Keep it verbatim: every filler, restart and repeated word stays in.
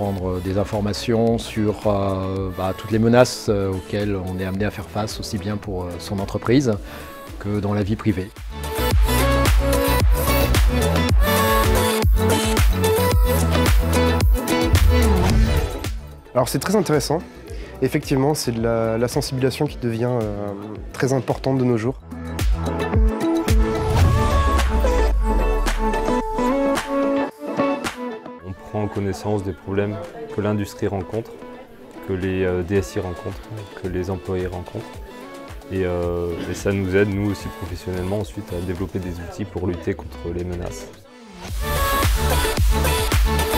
prendre des informations sur euh, bah, toutes les menaces euh, auxquelles on est amené à faire face, aussi bien pour euh, son entreprise que dans la vie privée. Alors c'est très intéressant. Effectivement, c'est de la, la sensibilisation qui devient euh, très importante de nos jours. On prend connaissance des problèmes que l'industrie rencontre, que les euh, D S I rencontrent, que les employés rencontrent. Et, euh, et ça nous aide, nous aussi professionnellement, ensuite à développer des outils pour lutter contre les menaces.